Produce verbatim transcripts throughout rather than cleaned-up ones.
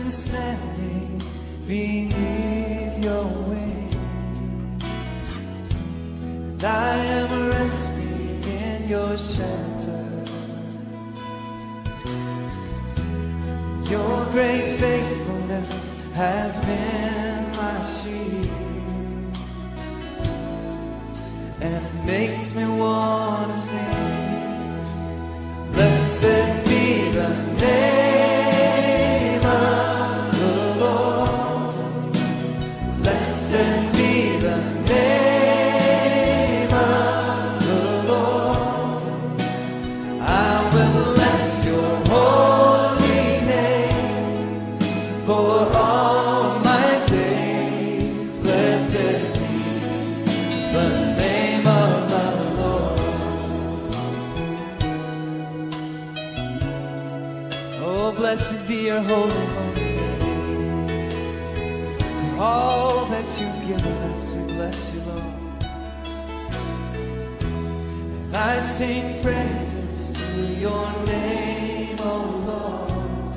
standing beneath your wings, and I am resting in your shelter. Your great faithfulness has been my shield, and it makes me want to sing, blessed be the name of the Lord, blessed be the name of the Lord. I will bless your holy name for all my days. Blessed be the name of the Lord. Oh, blessed be your holy, holy name. For all that you've given us, we bless you, Lord. And I sing praises to your name, oh Lord.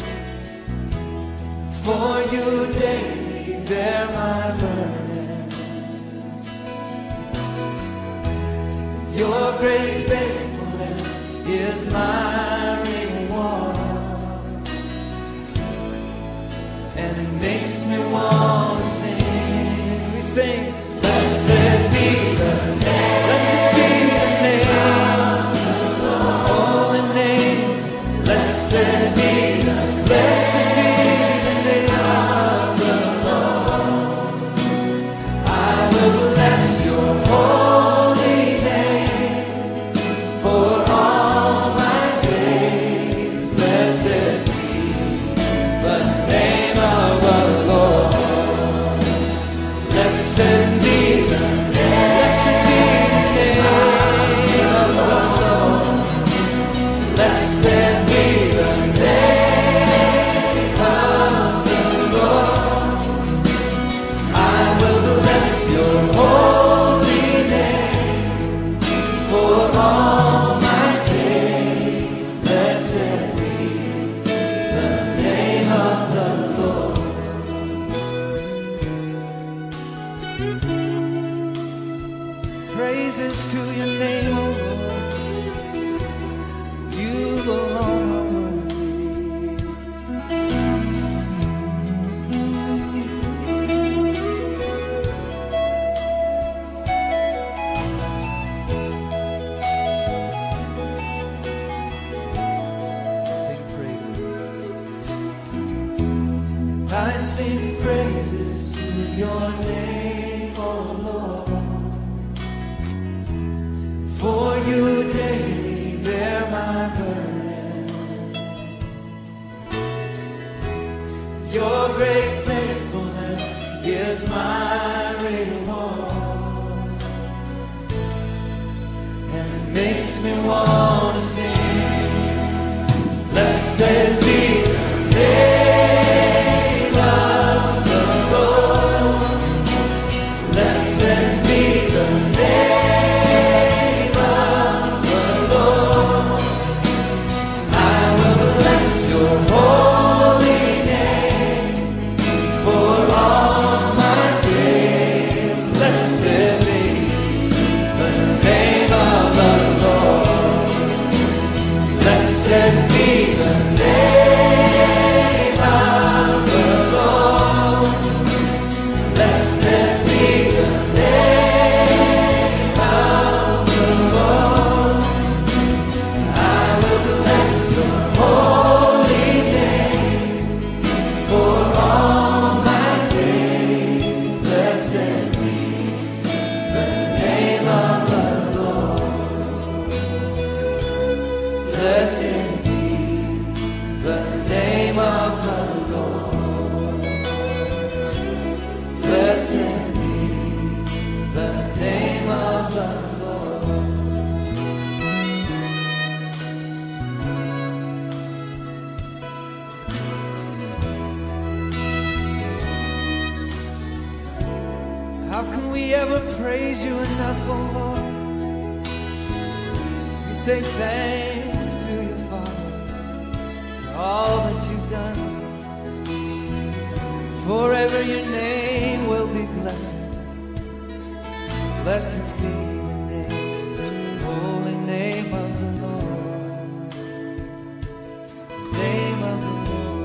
For you daily bear my burden. Your great faithfulness is my reward, and it makes me want to sing. We sing, blessed be the name, blessed be the name, holy name, blessed be the, blessed be the name of the Lord. I will bless your holy name for all my days. Blessed be the name of the Lord. Blessed be the name, blessed be the name of the Lord. Blessed be the name of the Lord. I will bless your holy name for all my days. Blessed be the name of the Lord. Praises to your name, O Lord. You alone are worthy. Sing praises. I sing praises to your name, O Lord. For you daily bear my burden. Your great faithfulness is my reward, and it makes me want to sing, blessed be the name of the Lord. Blessed be the name of the Lord. I will bless your holy name for all my days. Blessed be the name of the Lord. Blessed be the name of the Lord. Blessed be the name of the Lord. I will bless your holy name for all my days. Blessed be the name of the Lord. Blessed be the name of the Lord. Blessed be the name of the Lord. How can we ever praise you enough, oh Lord? We say thanks to you, Father, for all that you've done for us. Forever your name will be blessed. Blessed be the name, the holy name of the Lord. The name of the Lord.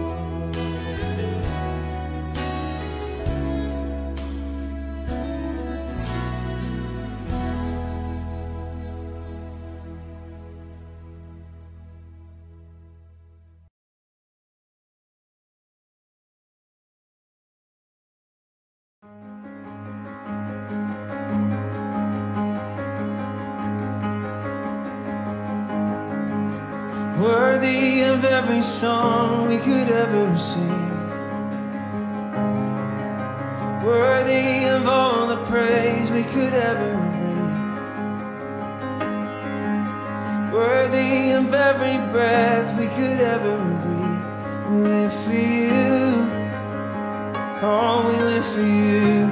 Worthy of every song we could ever sing, worthy of all the praise we could ever bring, worthy of every breath we could ever breathe. We live for you, oh, we live for you.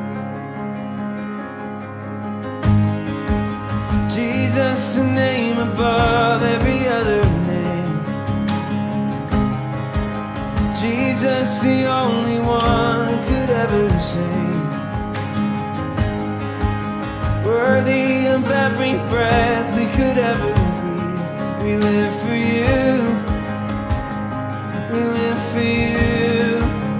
Jesus, the name above every other name. Jesus, the only one who could ever save. Worthy of every breath we could ever breathe. We live for you. We live for you.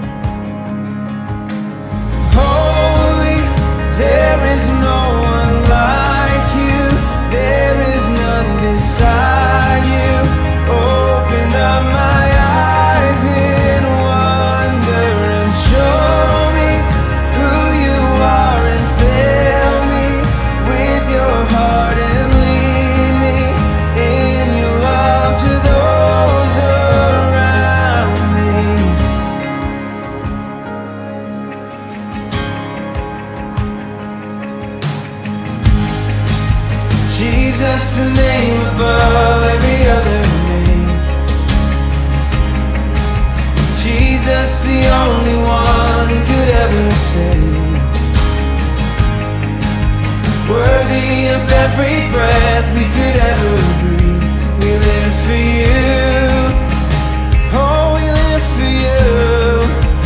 Holy, there is no one like you. There is none beside you. Open up my eyes in wonder and show me who you are, and fill me with your heart and lead me in your love to those around me. Jesus, the name above every other name. Jesus, the only one who could ever save. Worthy of every breath we could ever breathe. We live for you. Oh, we live for you.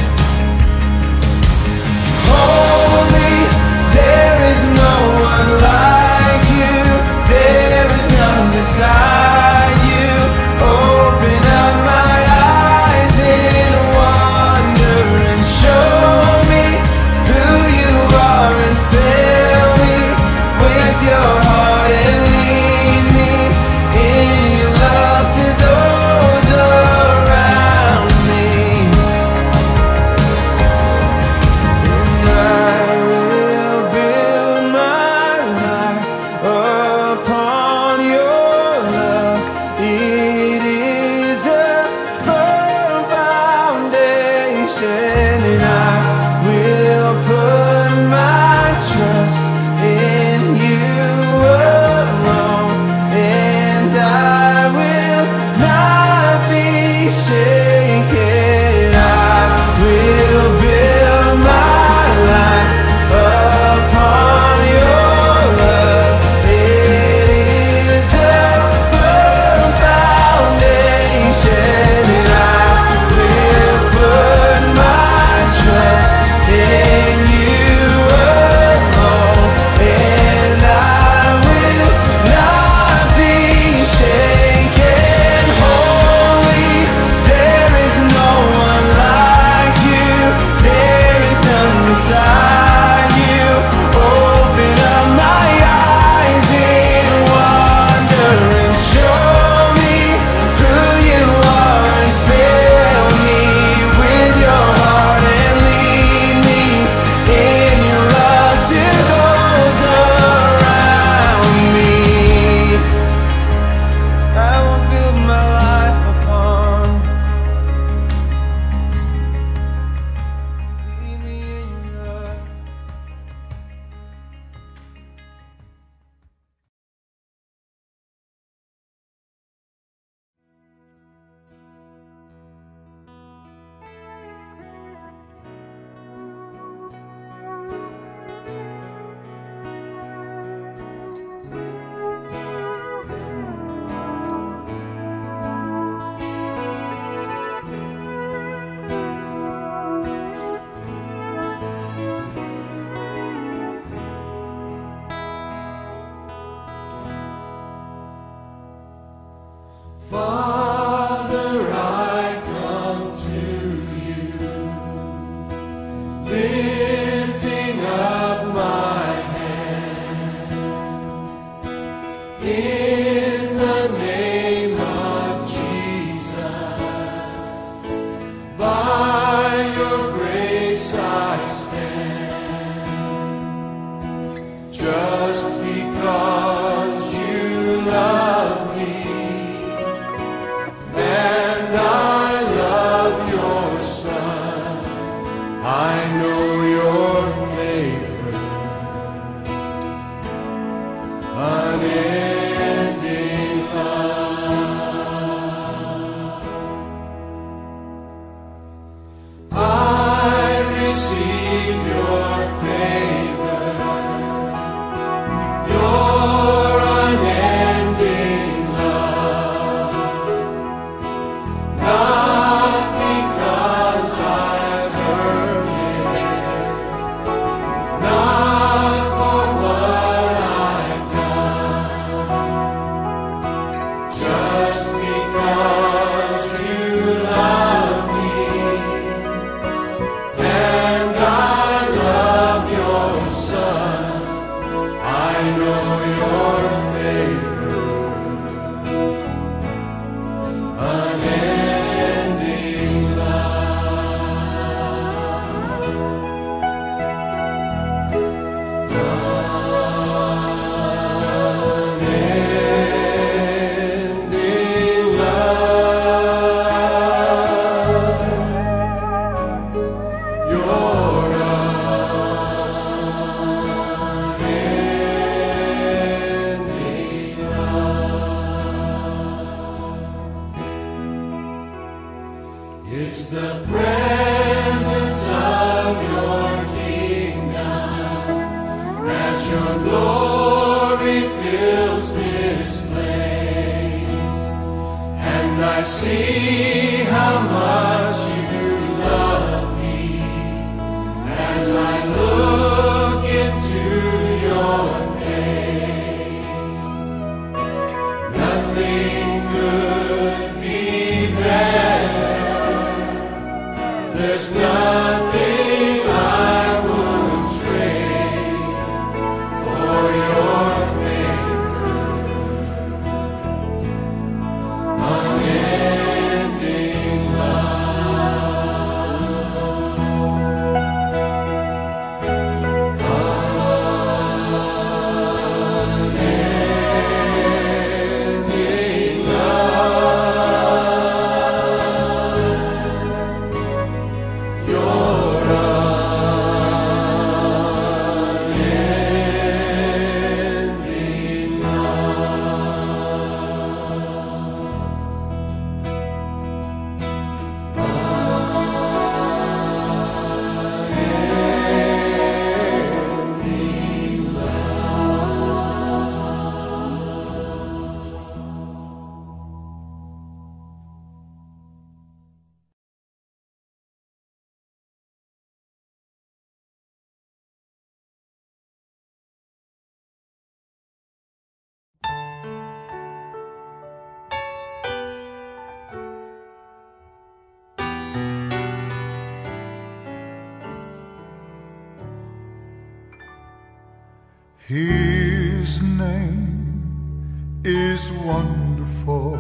Holy, there is no one like you. There is none beside you. Open up my eyes in wonder and show me who you are, and fill me with your heart and lead me in your love to those around me. And I will build my life upon your love. It is a firm foundation, and I will put my trust in you alone, and I will not be shaken. I will build my life upon your love. It is a firm foundation, and I will put my trust in you alone, and I will not be shaken. Holy, there I see how much you love me as I look into your face. Nothing could be better. There's nothing I would trade for your His name is wonderful.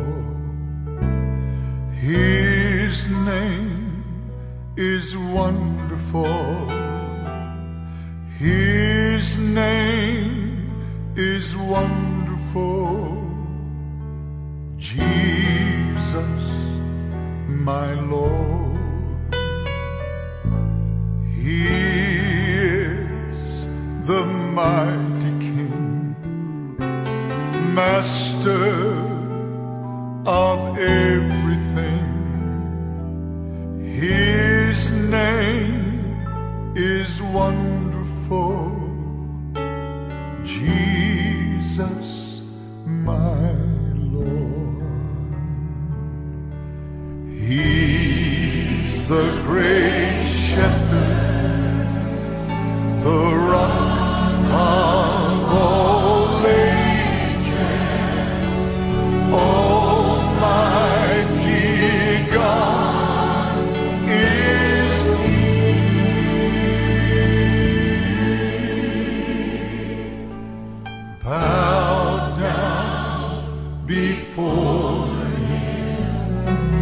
His name is wonderful. His name is wonderful. Jesus, my Lord. He is the mighty Master of everything. His name is wonderful. Jesus, my Lord. He's the great shepherd, the rock of all ages. Almighty God is He. Bow down before Him,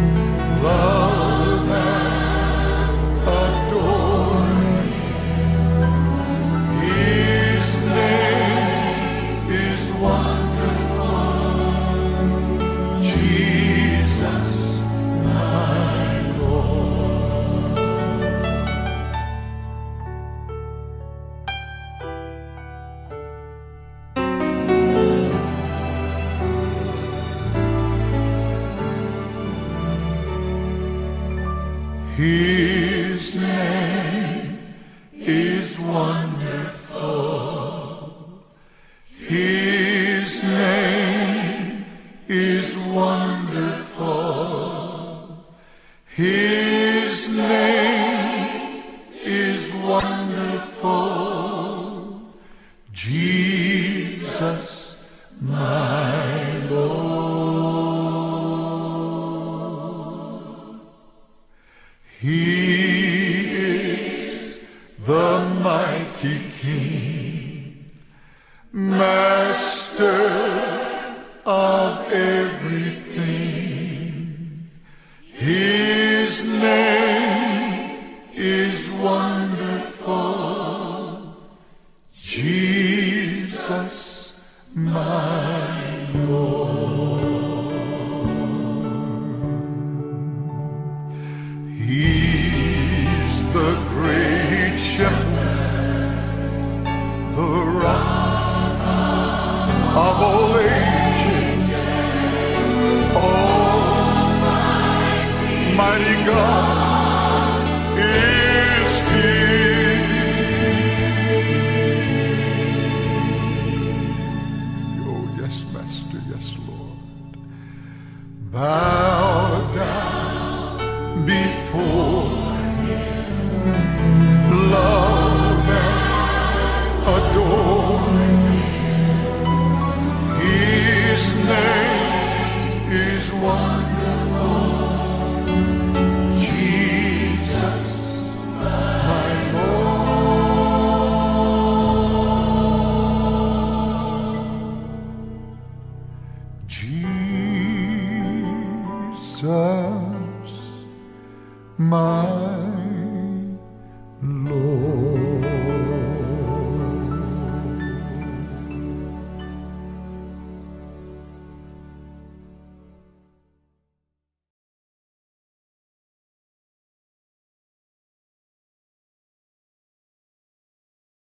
love and adore Him. His name is wonderful. Jesus, my Lord. His name is wonderful. His name is wonderful. His name is wonderful. Jesus, my Lord. He is the mighty King, Master of everything. His name is wonderful. Jesus, my Lord. He's the great shepherd, the rock of all ages. bow down before Him, love and adore Him. His name is wonderful, Jesus, my Lord. Jesus, my